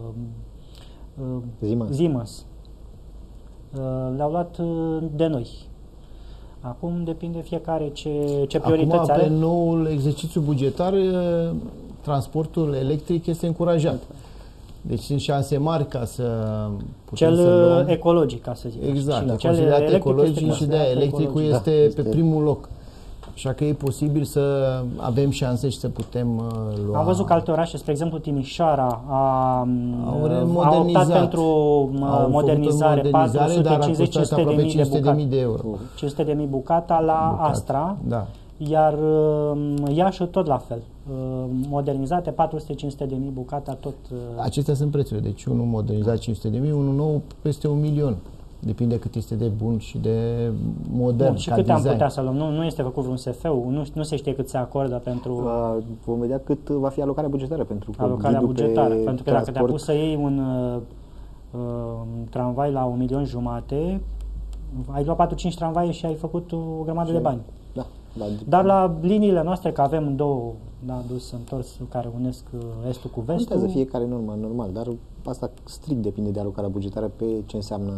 uh, uh, Siemens. Siemens. Uh, le-au luat uh, de noi. Acum depinde fiecare ce, ce priorități Acum, are. Acum, pe noul exercițiu bugetar, transportul electric este încurajat. Deci sunt șanse mari ca să putem Cel să luăm... ecologic, ca să zic. Exact, Da, considerat ecologic și de electricul ecologic. este, Da, este este pe primul loc. Așa că e posibil să avem șanse și să putem uh, lua... Am văzut că alte orașe, spre exemplu Timișoara, a, Au a optat pentru Au modernizare, modernizare dar a patru sute cincizeci costat aproape cinci sute de mii de euro. cinci sute de mii bucata la Bucat. Astra, Da. iar uh, Iașiul tot la fel. Uh, modernizate, patru sute cinci sute de mii bucata, tot... Uh, Acestea sunt prețurile. Deci unul modernizat cinci sute de mii, unul nou peste un milion. Depinde cât este de bun și de modern. Bun, și ca câte am design. putea să luăm? Nu, nu este făcut vreun S F-ul, nu, nu se știe cât se acordă pentru Uh, vom vedea cât va fi alocarea bugetară pentru că alocarea ghidul pe bugetară. Pentru că dacă te-a transport- pus să iei un uh, uh, tramvai la un milion jumate, ai luat patru cinci tramvaie și ai făcut o grămadă de bani. Da, da, Dar la liniile noastre, că avem două, da, dus întors, care unesc uh, estul cu vestul. contează fiecare normal, normal, dar asta strict depinde de alocarea bugetară pe ce înseamnă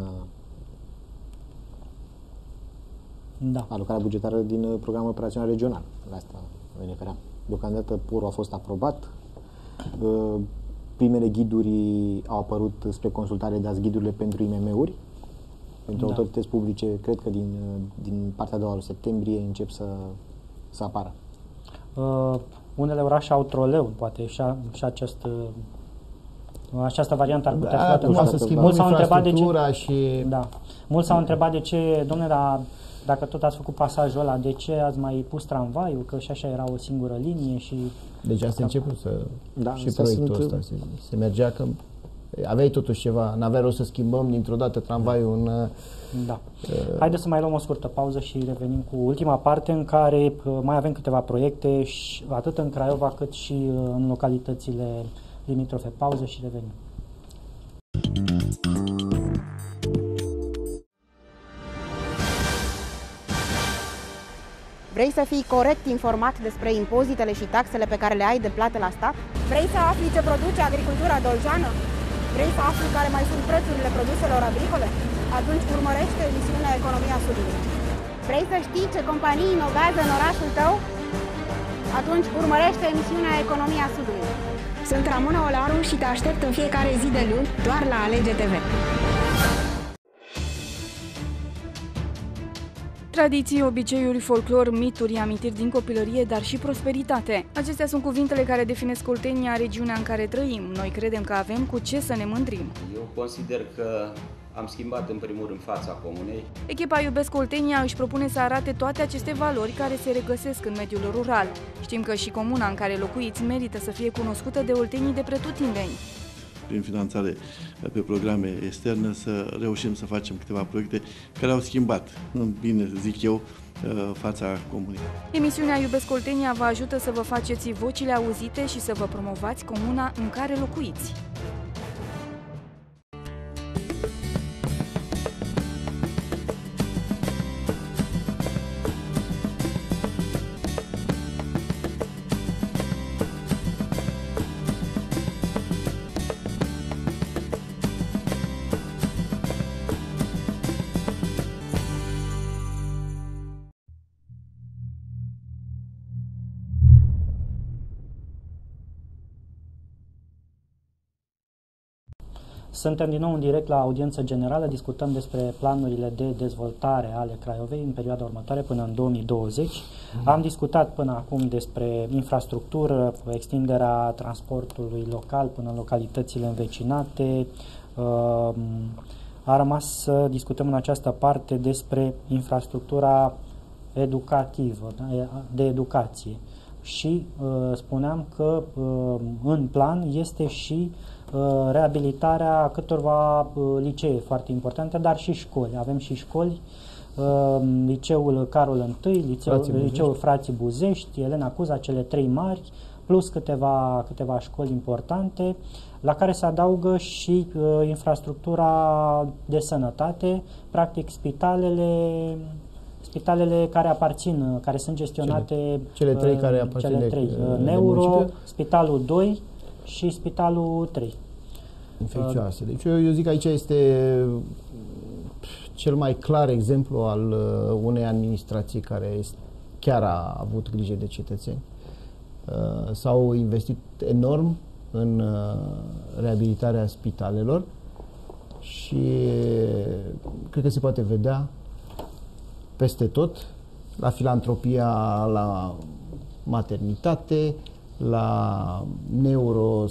Da. alocarea bugetară din uh, programul operațional regional. La asta ne refeream. Deocamdată P U R a fost aprobat. Uh, Primele ghiduri au apărut spre consultare, dați ghidurile pentru I M M-uri. Pentru Da. autorități publice, cred că din, uh, din partea a doua lui septembrie încep să, să apară. Uh, unele orașe au troleu, poate și, a, și acest, uh, această variantă ar putea Da, fi luată în acum calcul. să schimbăm Mulți s-au întrebat de ce. infrastructura și... Da. Mulți s-au întrebat de ce, domnule, dar dacă tot ați făcut pasajul ăla, de ce ați mai pus tramvaiul? Că și așa era o singură linie și... Deci asta a început să... Da, și astea proiectul sunt- ăsta se, se mergea că aveai totuși ceva, n-avea rost să schimbăm dintr-o dată tramvaiul în... Da. Haideți să mai luăm o scurtă pauză și revenim cu ultima parte în care uh, mai avem câteva proiecte, și, atât în Craiova cât și uh, în localitățile limitrofe. Pauză și revenim. Vrei să fii corect informat despre impozitele și taxele pe care le ai de plată la stat? Vrei să afli ce produce agricultura dolgeană? Vrei să afli care mai sunt prețurile produselor agricole? Atunci urmărește emisiunea Economia Sudului. Vrei să știi ce companii inovează în orașul tău? Atunci urmărește emisiunea Economia Sudului. Sunt Ramona Olaru și te aștept în fiecare zi de luni doar la Alege T V. Tradiții, obiceiuri, folclor, mituri, amintiri din copilărie, dar și prosperitate. Acestea sunt cuvintele care definesc Oltenia, regiunea în care trăim. Noi credem că avem cu ce să ne mândrim. Eu consider că am schimbat în primul rând fața comunei. Echipa Iubesc Oltenia își propune să arate toate aceste valori care se regăsesc în mediul rural. Știm că și comuna în care locuiți merită să fie cunoscută de oltenii de pretutindeni. Prin finanțare pe programe externe, să reușim să facem câteva proiecte care au schimbat, în bine zic eu, fața comunei. Emisiunea Iubesc Oltenia vă ajută să vă faceți vocile auzite și să vă promovați comuna în care locuiți. Suntem din nou în direct la audiență generală, discutăm despre planurile de dezvoltare ale Craiovei în perioada următoare până în două mii douăzeci. Am discutat până acum despre infrastructură, extinderea transportului local până în localitățile învecinate. A rămas să discutăm în această parte despre infrastructura educativă, de educație. Și spuneam că în plan este și reabilitarea câtorva licee foarte importante, dar și școli. Avem și școli, liceul Carol I, liceul Frații liceul Frații Buzești, Elena Cuza, cele trei mari, plus câteva, câteva școli importante, la care se adaugă și infrastructura de sănătate, practic spitalele, spitalele care aparțin, care sunt gestionate, cele, cele trei care aparțin cele de, trei, de Neuro, municipiu. Spitalul doi și Spitalul trei. Infecțioase. Deci eu, eu zic că aici este cel mai clar exemplu al unei administrații care chiar a avut grijă de cetățeni. S-au investit enorm în reabilitarea spitalelor și cred că se poate vedea peste tot, la filantropia, la maternitate, la neuro,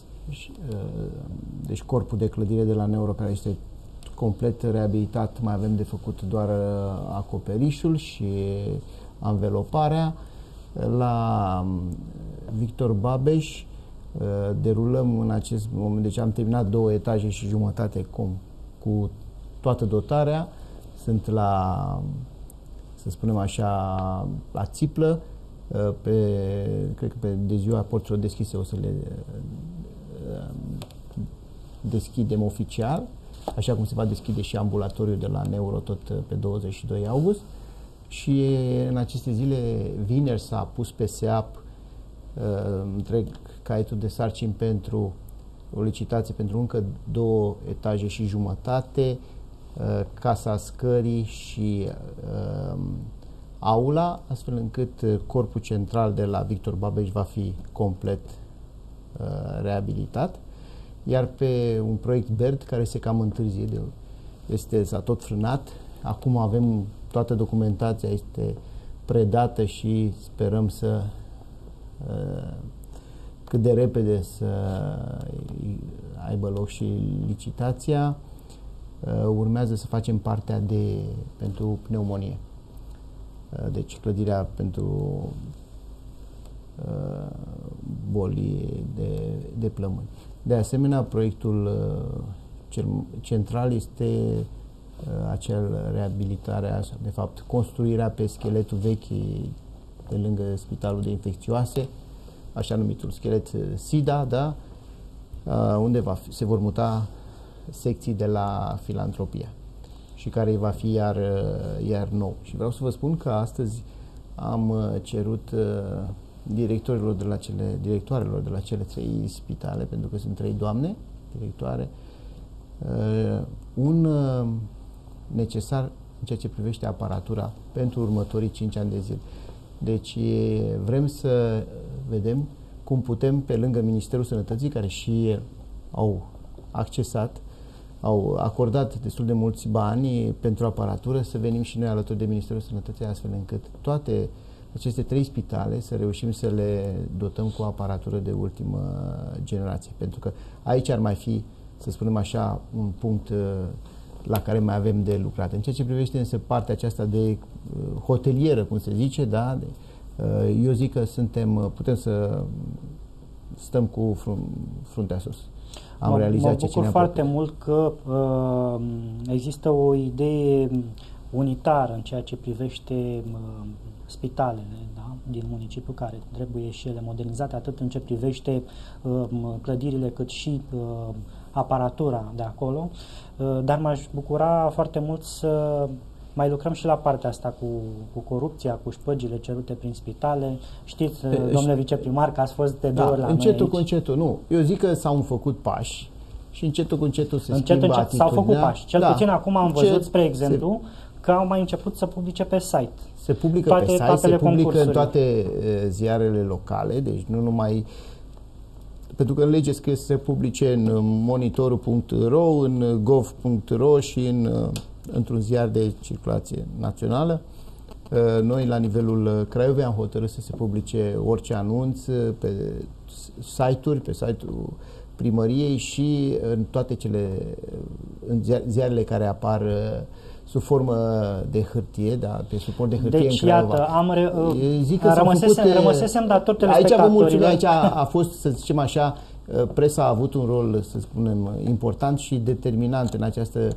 deci corpul de clădire de la neuro care este complet reabilitat, mai avem de făcut doar acoperișul și anveloparea. La Victor Babeș derulăm în acest moment, deci am terminat două etaje și jumătate cu, cu toată dotarea, sunt la, să spunem așa, la țiplă, pe, cred că pe de ziua porților deschise o să le deschidem oficial, așa cum se va deschide și ambulatoriul de la neuro tot pe douăzeci și doi august. Și în aceste zile, vineri, s-a pus pe SEAP uh, întreg caietul de sarcini pentru o licitație pentru încă două etaje și jumătate, uh, casa scării și uh, aula, astfel încât corpul central de la Victor Babeș va fi complet uh, reabilitat. Iar pe un proiect BERD care se cam întârzie, de, este, s-a tot frânat, acum avem toată documentația, este predată și sperăm să uh, cât de repede să aibă loc și licitația. Uh, urmează să facem partea de pentru pneumonie. Uh, deci clădirea pentru uh, boli de, de plămâni. De asemenea, proiectul uh, cel central este uh, acel reabilitarea, de fapt, construirea pe scheletul vechi de lângă Spitalul de Infecțioase, așa numitul schelet SIDA, da? Uh, unde va fi, se vor muta secții de la filantropia și care va fi iar, iar nou. Și vreau să vă spun că astăzi am cerut uh, directorilor de la cele, directoarelor de la cele trei spitale, pentru că sunt trei doamne directoare, uh, un uh, necesar în ceea ce privește aparatura pentru următorii cinci ani de zile. Deci vrem să vedem cum putem, pe lângă Ministerul Sănătății, care și au accesat, au acordat destul de mulți bani pentru aparatură, să venim și noi alături de Ministerul Sănătății, astfel încât toate aceste trei spitale să reușim să le dotăm cu aparatură de ultimă generație. Pentru că aici ar mai fi, să spunem așa, un punct la care mai avem de lucrat. În ceea ce privește însă partea aceasta de hotelieră, cum se zice, da, de, eu zic că suntem, putem să stăm cu fruntea sus. Am mă, realizat mă ce bucur ne-am foarte propus. mult că uh, există o idee unitară în ceea ce privește uh, spitalele, da, din municipiu, care trebuie și ele modernizate, atât în ce privește uh, clădirile, cât și uh, aparatura de acolo, uh, dar m-aș bucura foarte mult să mai lucrăm și la partea asta cu, cu corupția, cu șpăgile cerute prin spitale. Știți, Pe, domnule viceprimar, că ați fost de două da, ori la încetul noi cu încetul, nu. Eu zic că s-au făcut pași și încetul cu încetul se încetul, schimbă încet, s-au făcut pași. Cel da. puțin acum am văzut, Încet spre exemplu, se, că au mai început să publice pe site. Se publică toate pe site, se publică în toate uh, ziarele locale, deci nu numai... Pentru că în lege scrie să se publice în monitorul punct ro, în gov punct ro și în, într-un ziar de circulație națională. Noi, la nivelul Craiovei, am hotărât să se publice orice anunț pe site-uri, pe site-ul primăriei și în toate cele în ziarele care apar sub formă de hârtie, da, pe suport de hârtie deci, în Craiova. Iată, am re, Zic că rămăsesem, făcut, rămăsesem dator aici vă mulțumim, telespectatorilor. aici a, a fost, să zicem așa, presa a avut un rol, să spunem, important și determinant în această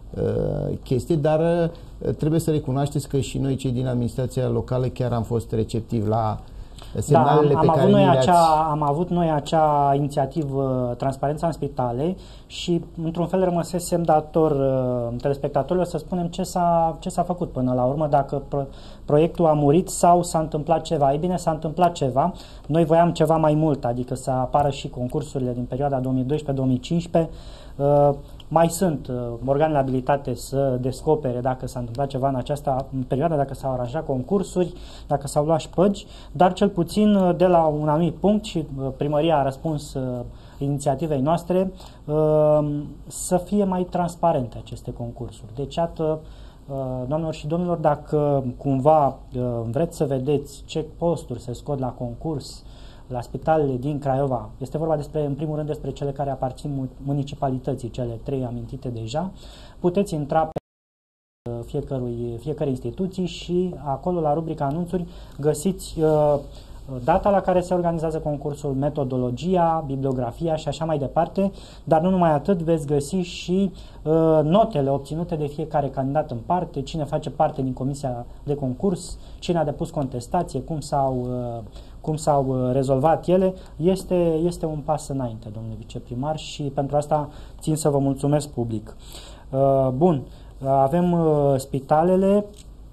uh, chestie, dar uh, trebuie să recunoașteți că și noi, cei din administrația locală, chiar am fost receptivi la semnalele da, am, pe am care avut noi le-ați... acea, am avut noi acea inițiativă Transparența în Spitale și într-un fel rămăsesem dator uh, telespectatorilor să spunem ce s-a, ce s-a făcut până la urmă, dacă pro, proiectul a murit sau s-a întâmplat ceva. Ei bine, s-a întâmplat ceva. Noi voiam ceva mai mult, adică să apară și concursurile din perioada două mii doisprezece două mii cincisprezece. Uh, mai sunt uh, organele abilitate să descopere dacă s-a întâmplat ceva în această perioadă, dacă s-au aranjat concursuri, dacă s-au luat șpăgi, dar cel puțin uh, de la un anumit punct și uh, primăria a răspuns uh, inițiativei noastre să fie mai transparente aceste concursuri. Deci, iată, doamnelor și domnilor, dacă cumva vreți să vedeți ce posturi se scot la concurs la spitalele din Craiova, este vorba despre, în primul rând, despre cele care aparțin municipalității, cele trei amintite deja, puteți intra pe fiecărui, fiecare instituții și acolo, la rubrica anunțuri, găsiți uh, data la care se organizează concursul, metodologia, bibliografia și așa mai departe, dar nu numai atât, veți găsi și uh, notele obținute de fiecare candidat în parte, cine face parte din comisia de concurs, cine a depus contestație, cum s-au uh, cum s-au rezolvat ele. Este, este un pas înainte, domnule viceprimar, și pentru asta țin să vă mulțumesc public. Uh, bun, avem uh, spitalele.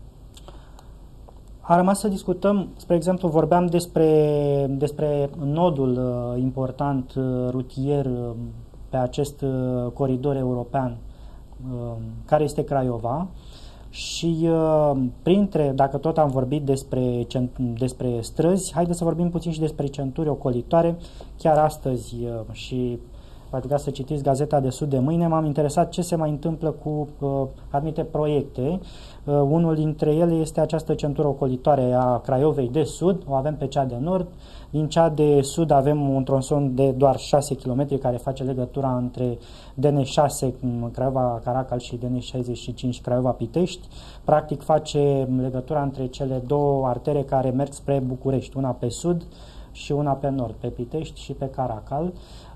A rămas să discutăm, spre exemplu, vorbeam despre, despre nodul uh, important uh, rutier uh, pe acest uh, coridor european, uh, care este Craiova. Și uh, printre, dacă tot am vorbit despre, despre străzi, haideți să vorbim puțin și despre centuri ocolitoare. Chiar astăzi uh, și v-aș ruga să citiți Gazeta de Sud de mâine, m-am interesat ce se mai întâmplă cu uh, anumite proiecte. Uh, unul dintre ele este această centură ocolitoare a Craiovei de Sud, o avem pe cea de Nord. Din cea de Sud avem un tronson de doar șase kilometri care face legătura între D N șase Craiova-Caracal și D N șaizeci și cinci Craiova-Pitești. Practic face legătura între cele două artere care merg spre București, una pe Sud și una pe Nord, pe Pitești și pe Caracal.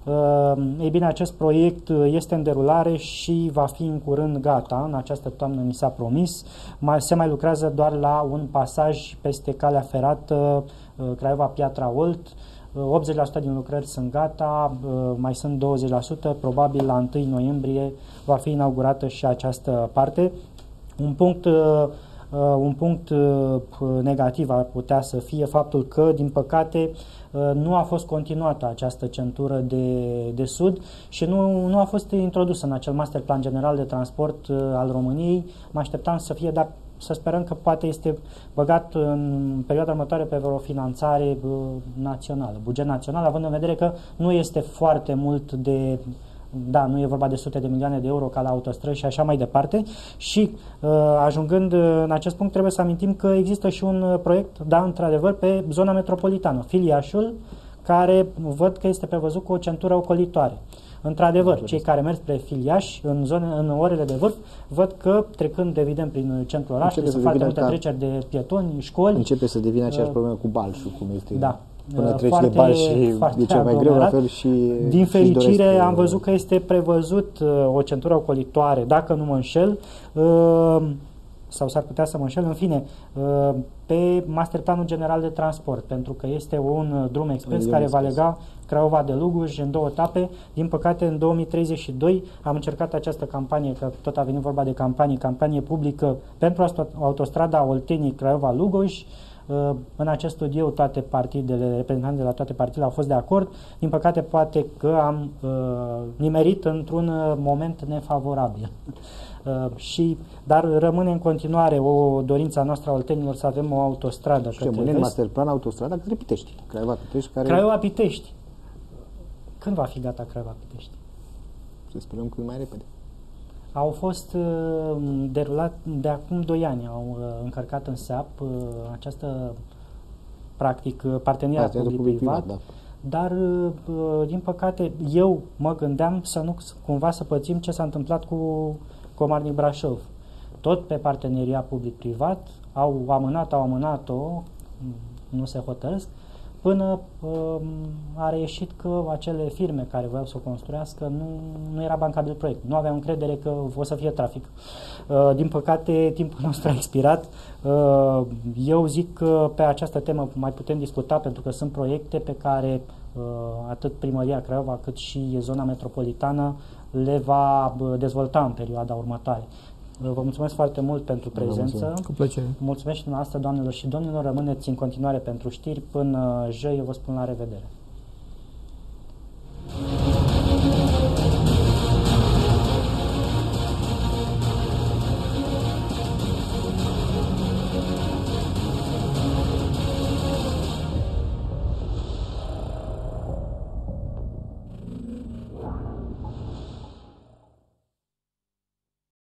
Ei bine, acest proiect este în derulare și va fi în curând gata. În această toamnă mi s-a promis. Mai, se mai lucrează doar la un pasaj peste calea ferată Craiova-Piatra Olt. optzeci la sută din lucrări sunt gata, mai sunt douăzeci la sută. Probabil la întâi noiembrie va fi inaugurată și această parte. Un punct Uh, un punct uh, negativ ar putea să fie faptul că, din păcate, uh, nu a fost continuată această centură de, de sud și nu, nu a fost introdusă în acel master plan general de transport uh, al României. Mă așteptam să fie, dar să sperăm că poate este băgat în perioada următoare pe o finanțare uh, națională, buget național, având în vedere că nu este foarte mult de... Da, nu e vorba de sute de milioane de euro ca la autostrăzi și așa mai departe. Și uh, ajungând în acest punct, trebuie să amintim că există și un proiect, da, într-adevăr, pe zona metropolitană, Filiașul, care văd că este prevăzut cu o centură ocolitoare. Într-adevăr, cei care merg spre Filiaș, în, zone, în orele de vârf, văd că, trecând, evident, prin centrul orașului, sunt foarte multe treceri de pietoni, școli. Începe să devină aceeași uh, problemă cu Balșul, cum este... Da. Până treci foarte, de Balș și e cel mai greu, la fel și... Din fericire doresc, am văzut că este prevăzut uh, o centură ocolitoare, dacă nu mă înșel, uh, sau s-ar putea să mă înșel, în fine, uh, pe masterplanul general de transport, pentru că este un drum expres care expres. va lega Craiova de Luguj în două etape. Din păcate, în două mii treizeci și doi am încercat această campanie, că tot a venit vorba de campanie, campanie publică pentru autostrada Oltenii-Craiova-Luguj. În acest studiu toate partidele, reprezentanții de la toate partidele au fost de acord. Din păcate, poate că am uh, nimerit într-un moment nefavorabil. Uh, și, dar rămâne în continuare o dorință a noastră a oltenilor să avem o autostradă și rămâne în master plan autostrada către Pitești. Craiova-Pitești care... Craiova-Pitești. Când va fi gata Craiova-Pitești? Să sperăm cât mai repede. Au fost uh, derulat de acum doi ani, au uh, încărcat în S E A P uh, această, practic, parteneriat public-privat, da. Dar, uh, din păcate, eu mă gândeam să nu cumva să pățim ce s-a întâmplat cu Comarnic Brașov. Tot pe parteneriat public-privat, au amânat, au amânat-o, nu se hotărăsc, până uh, a reieșit că acele firme care voiau să o construiască nu, nu era bancabil proiect. Nu aveau încredere că o să fie trafic. Uh, din păcate, timpul nostru a expirat. Uh, eu zic că pe această temă mai putem discuta, pentru că sunt proiecte pe care uh, atât Primăria Craiova cât și zona metropolitană le va dezvolta în perioada următoare. Vă mulțumesc foarte mult pentru prezență. Cu plăcere. Mulțumesc și dumneavoastră, doamnelor și domnilor. Rămâneți în continuare pentru știri. Până joi, eu vă spun la revedere.